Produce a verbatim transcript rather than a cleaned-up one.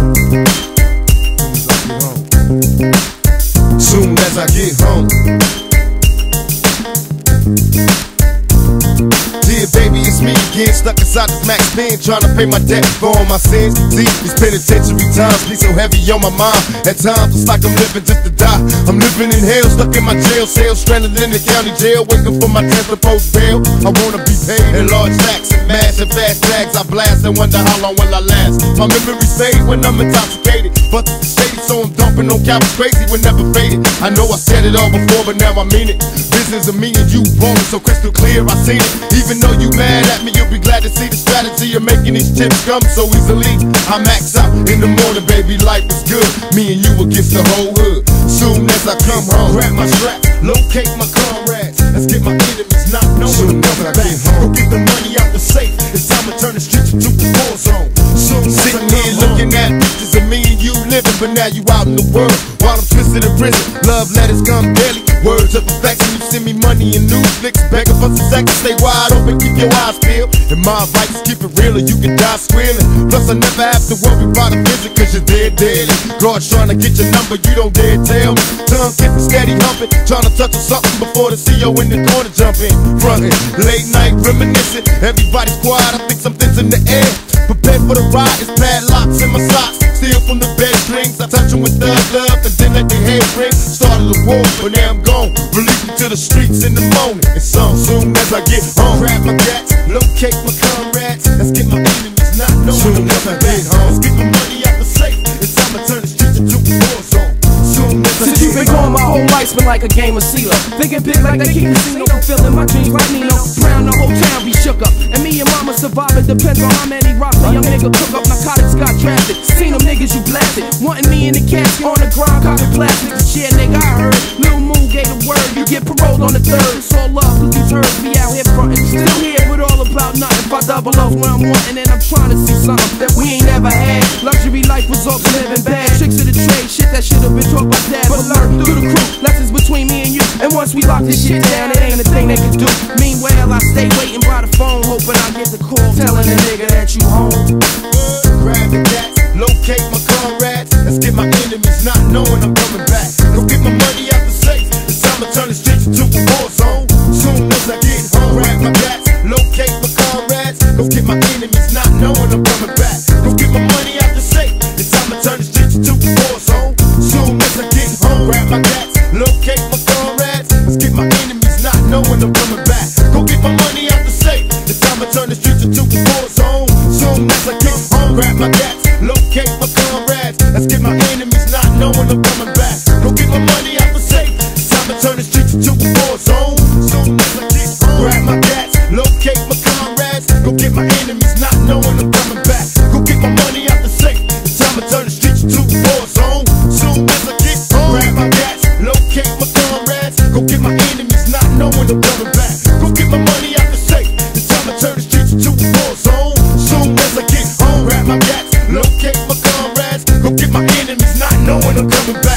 Soon as I get home. Dear baby, it's me again, stuck inside this max pen, trying to pay my debt for all my sins. See, these penitentiary times be so heavy on my mind. At times it's like I'm living just to die. I'm living in hell, stuck in my jail cell, stranded in the county jail, waiting for my tenth post bail. I wanna be paid in large stacks and mash and fast tags. I blast and wonder how long will I last. My memories fade when I'm intoxicated, but the shady, so I'm dumping on cowards crazy when never faded. I know I said it all before, but now I mean it. Business of me and you rolling so crystal clear, I seen it. Even though you mad at me, you'll be glad to see the strategy of making these chips come so easily. I max out in the morning, baby, life is good. Me and you against the whole hood. Soon as I come home, grab my strap, locate my comrades. Let's get my enemies not knowing. Soon as I get home, go get the money out the safe. It's time to turn the streets into a war zone. Soon sitting here looking at pictures of me and you living, but now you out in the world while I'm twisted in prison. Love letters come daily, words of affection. You send me money and news flicks, begging for some seconds. Stay wide open, keep your eyes peeled. And my advice is keep it real or you can die squealing. Plus I never have to worry about a visit cause you're dead deadly. God's trying to get your number, you don't dare tell me. Tongue kissing, steady humping, trying to touch on something before the C O in the corner jump in. Frontin', late night reminiscing, everybody's quiet, I think something's in the air. Prepared for the ride, it's padlocks in my socks. Steal from the bed strings, I touch them with thug love and then let the head ring. Started a war, but now I'm gone. Release me to the streets in the morning. It's on soon as I get home. Grab my gats, locate my comrades. Let's get my enemies not knowing. Soon as I get home, let's get my money out the safe. It's time to turn the streets into a war zone. Soon as I Since you've been gone, my whole life's been like a game of CeeLo. Thinking big like they keep casino, fulfilling my dreams like Nino. Brown, the whole town be shook up, and me and mama surviving depends on how many rocks a young nigga cook up. Narcotics got drafted, seen them niggas you blasted, wanting me in the casket on the ground, copy plastic. Shit, nigga, I heard Lil Moon gave the word, you get paroled on the third. It's all love, cause these herds be out here frontin'. Still here with all about nothing. If I double O's where I'm wanting, and I'm trying to see something that we ain't never had. Luxury life results in living bad. Tricks of the trade, shit that should've been taught by dad. But learn through the crew, lessons between me and you. And once we lock this shit down, it ain't a thing they can do. Meanwhile, I stay waiting by the phone, hoping I get the call, telling the nigga that you home. grab the gats, locate my comrades. Let's get my enemies not knowing I'm coming back. Go get my money out the safe. It's time to turn the streets into a war zone. Soon as I get home, grab my gats, locate my comrades. Go get my enemies not knowing I'm coming back. Go get my money out the safe. It's time to turn the streets into a war zone. Soon as I get home, grab my gats, locate my comrades. Let's get my enemies not knowing I'm coming back. Go get my money out the safe. It's time to turn the streets into a war zone. Soon as I get home, grab my gats, locate my comrades. Let's get my enemies not knowing I'm coming back. Go get my money out the safe. It's time to turn the streets into a war zone. Soon as I get home, grab my gats, locate my comrades. Go get my enemies not knowing I'm coming back. Go get my money out the safe. It's time to turn the streets into a war zone. Soon as I get home, grab my gats, locate my comrades. Go get my enemies not knowing I'm coming back. Go get my money out the safe. It's time to turn the streets into a war zone. Soon as I get home, grab my gats, locate my comrades. Go get my enemies not knowing I'm coming back.